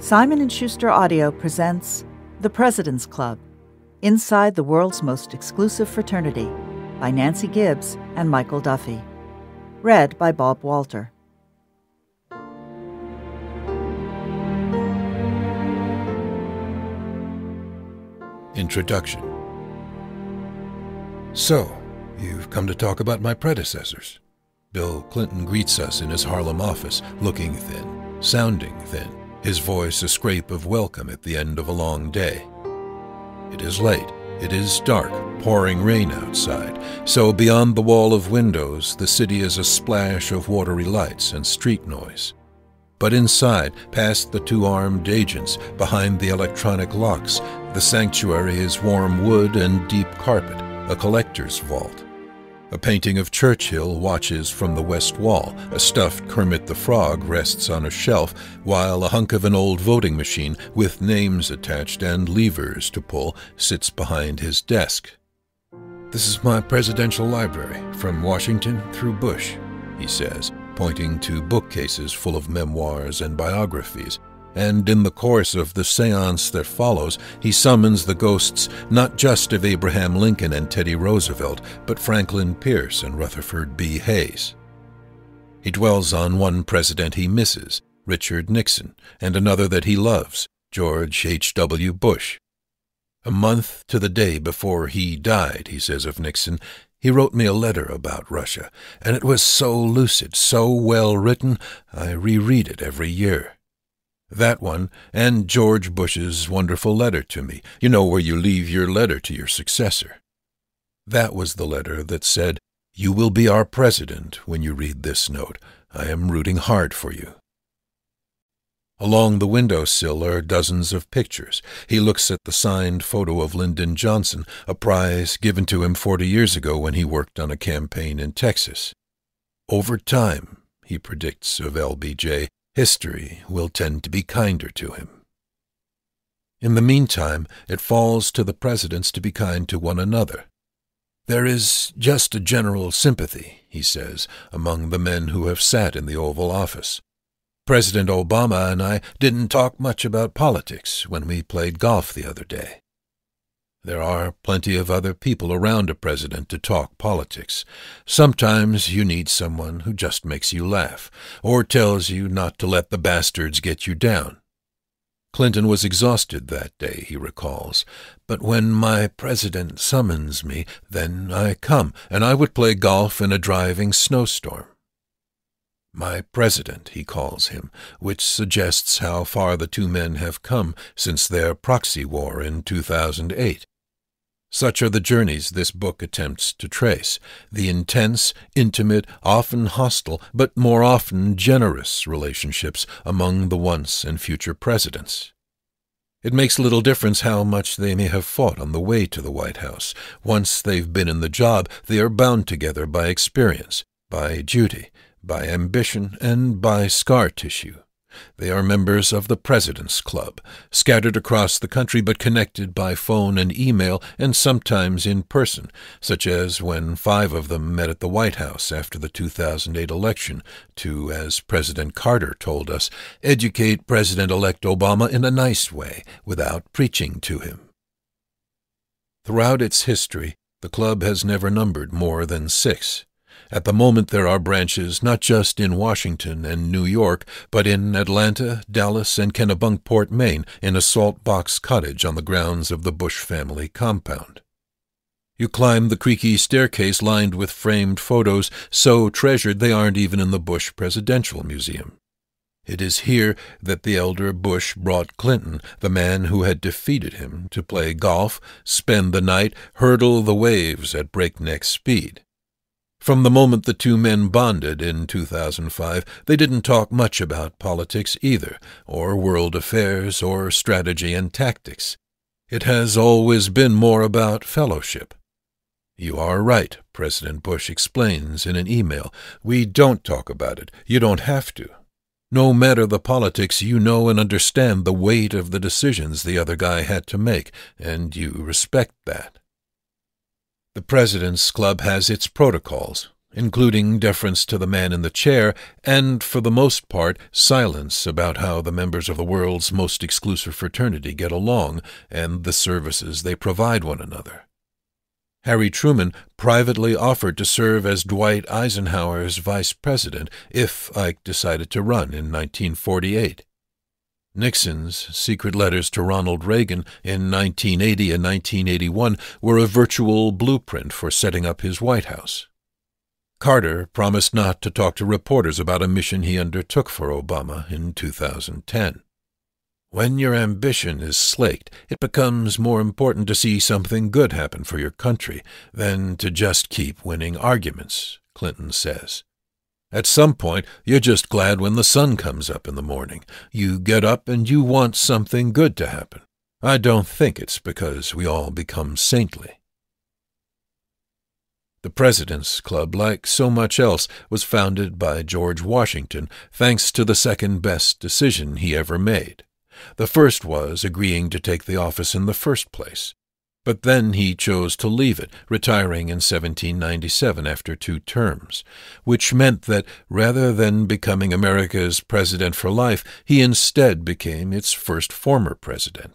Simon & Schuster Audio presents The President's Club, Inside the World's Most Exclusive Fraternity by Nancy Gibbs and Michael Duffy. Read by Bob Walter. Introduction. So, you've come to talk about my predecessors. Bill Clinton greets us in his Harlem office, looking thin, sounding thin, his voice a scrape of welcome at the end of a long day. It is late. It is dark, pouring rain outside, so beyond the wall of windows, the city is a splash of watery lights and street noise. But inside, past the two-armed agents, behind the electronic locks, the sanctuary is warm wood and deep carpet, a collector's vault. A painting of Churchill watches from the west wall. A stuffed Kermit the Frog rests on a shelf, while a hunk of an old voting machine with names attached and levers to pull sits behind his desk. "This is my presidential library, from Washington through Bush," he says, pointing to bookcases full of memoirs and biographies. And in the course of the seance that follows, he summons the ghosts not just of Abraham Lincoln and Teddy Roosevelt, but Franklin Pierce and Rutherford B. Hayes. He dwells on one president he misses, Richard Nixon, and another that he loves, George H.W. Bush. "A month to the day before he died," he says of Nixon, "he wrote me a letter about Russia, and it was so lucid, so well written, I reread it every year. That one, and George Bush's wonderful letter to me, you know, where you leave your letter to your successor. That was the letter that said, 'You will be our president when you read this note. I am rooting hard for you.'" Along the windowsill are dozens of pictures. He looks at the signed photo of Lyndon Johnson, a prize given to him 40 years ago when he worked on a campaign in Texas. Over time, he predicts of LBJ, history will tend to be kinder to him. In the meantime, it falls to the presidents to be kind to one another. "There is just a general sympathy," he says, among the men who have sat in the Oval Office. "President Obama and I didn't talk much about politics when we played golf the other day. There are plenty of other people around a president to talk politics. Sometimes you need someone who just makes you laugh, or tells you not to let the bastards get you down. Clinton was exhausted that day," he recalls, "but when my president summons me, then I come, and I would play golf in a driving snowstorm." My president, he calls him, which suggests how far the two men have come since their proxy war in 2008. Such are the journeys this book attempts to trace, the intense, intimate, often hostile, but more often generous relationships among the once and future presidents. It makes little difference how much they may have fought on the way to the White House. Once they've been in the job, they are bound together by experience, by duty, by ambition, and by scar tissue. They are members of the President's Club, scattered across the country but connected by phone and email and sometimes in person, such as when 5 of them met at the White House after the 2008 election to, as President Carter told us, educate President-elect Obama in a nice way without preaching to him. Throughout its history, the club has never numbered more than 6. At the moment there are branches not just in Washington and New York, but in Atlanta, Dallas, and Kennebunkport, Maine, in a salt box cottage on the grounds of the Bush family compound. You climb the creaky staircase lined with framed photos so treasured they aren't even in the Bush Presidential Museum. It is here that the elder Bush brought Clinton, the man who had defeated him, to play golf, spend the night, hurdle the waves at breakneck speed. From the moment the two men bonded in 2005, they didn't talk much about politics either, or world affairs, or strategy and tactics. It has always been more about fellowship. "You are right," President Bush explains in an email. "We don't talk about it. You don't have to. No matter the politics, you know and understand the weight of the decisions the other guy had to make, and you respect that." The President's Club has its protocols, including deference to the man in the chair, and, for the most part, silence about how the members of the world's most exclusive fraternity get along and the services they provide one another. Harry Truman privately offered to serve as Dwight Eisenhower's vice president if Ike decided to run in 1948. Nixon's secret letters to Ronald Reagan in 1980 and 1981 were a virtual blueprint for setting up his White House. Carter promised not to talk to reporters about a mission he undertook for Obama in 2010. When your ambition is slaked, it becomes more important to see something good happen for your country than to just keep winning arguments, Clinton says. At some point, you're just glad when the sun comes up in the morning. You get up and you want something good to happen. I don't think it's because we all become saintly. The President's Club, like so much else, was founded by George Washington thanks to the second-best decision he ever made. The first was agreeing to take the office in the first place. But then he chose to leave it, retiring in 1797 after 2 terms, which meant that rather than becoming America's president for life, he instead became its first former president.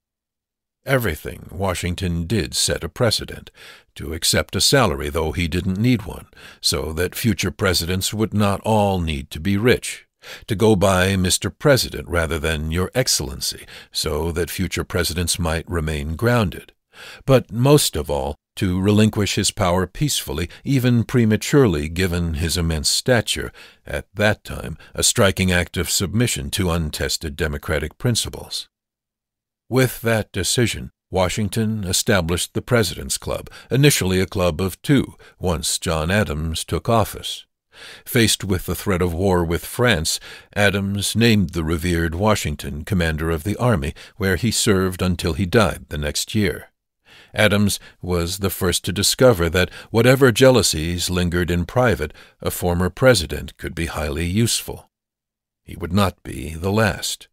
Everything Washington did set a precedent: to accept a salary, though he didn't need one, so that future presidents would not all need to be rich; to go by Mr. President rather than Your Excellency, so that future presidents might remain grounded; but most of all, to relinquish his power peacefully, even prematurely, given his immense stature, at that time a striking act of submission to untested democratic principles. With that decision, Washington established the President's Club, initially a club of 2, once John Adams took office. Faced with the threat of war with France, Adams named the revered Washington commander of the army, where he served until he died the next year. Adams was the first to discover that whatever jealousies lingered in private, a former president could be highly useful. He would not be the last.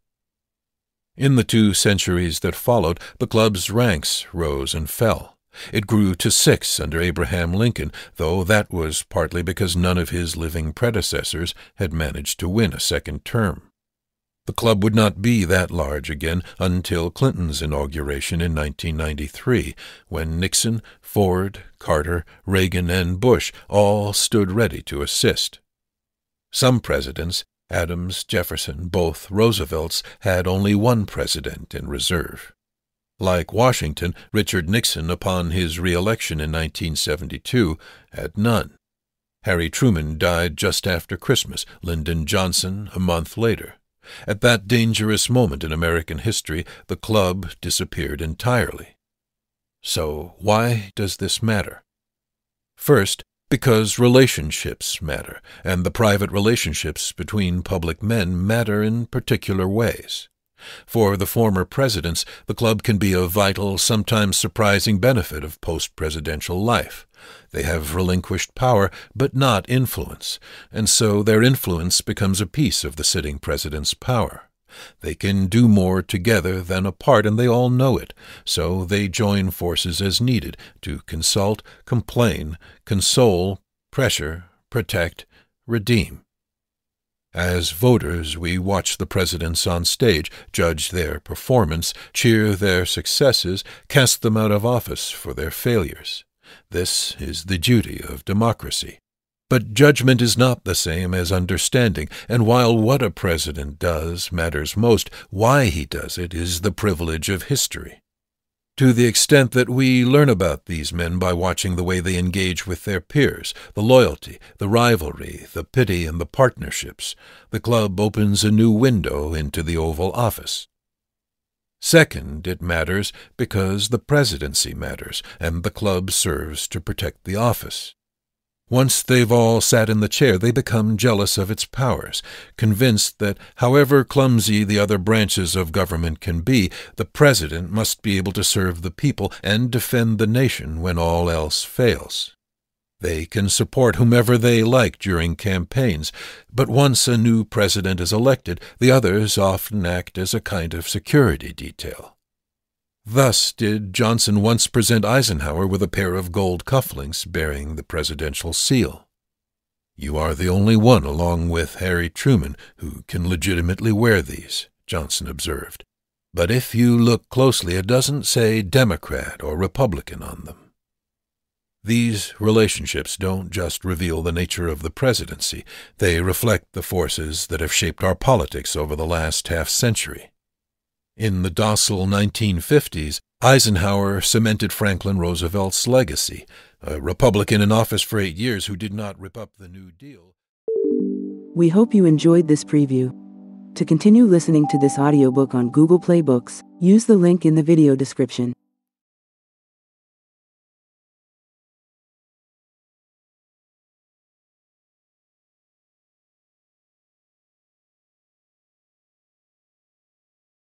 In the 2 centuries that followed, the club's ranks rose and fell. It grew to 6 under Abraham Lincoln, though that was partly because none of his living predecessors had managed to win a second term. The club would not be that large again until Clinton's inauguration in 1993, when Nixon, Ford, Carter, Reagan, and Bush all stood ready to assist. Some presidents, Adams, Jefferson, both Roosevelts, had only one president in reserve. Like Washington, Richard Nixon, upon his re-election in 1972, had none. Harry Truman died just after Christmas, Lyndon Johnson a month later. At that dangerous moment in American history, the club disappeared entirely. So why does this matter? First, because relationships matter, and the private relationships between public men matter in particular ways. For the former presidents, the club can be a vital, sometimes surprising benefit of post-presidential life. They have relinquished power, but not influence, and so their influence becomes a piece of the sitting president's power. They can do more together than apart, and they all know it, so they join forces as needed to consult, complain, console, pressure, protect, redeem. As voters, we watch the presidents on stage, judge their performance, cheer their successes, cast them out of office for their failures. This is the duty of democracy. But judgment is not the same as understanding, and while what a president does matters most, why he does it is the privilege of history. To the extent that we learn about these men by watching the way they engage with their peers, the loyalty, the rivalry, the pity, and the partnerships, the club opens a new window into the Oval Office. Second, it matters because the presidency matters, and the club serves to protect the office. Once they've all sat in the chair, they become jealous of its powers, convinced that however clumsy the other branches of government can be, the president must be able to serve the people and defend the nation when all else fails. They can support whomever they like during campaigns, but once a new president is elected, the others often act as a kind of security detail. Thus did Johnson once present Eisenhower with a pair of gold cufflinks bearing the presidential seal. You are the only one, along with Harry Truman, who can legitimately wear these, Johnson observed. But if you look closely, it doesn't say Democrat or Republican on them. These relationships don't just reveal the nature of the presidency. They reflect the forces that have shaped our politics over the last half-century. In the docile 1950s, Eisenhower cemented Franklin Roosevelt's legacy, a Republican in office for 8 years who did not rip up the New Deal. We hope you enjoyed this preview. To continue listening to this audiobook on Google Play Books, use the link in the video description.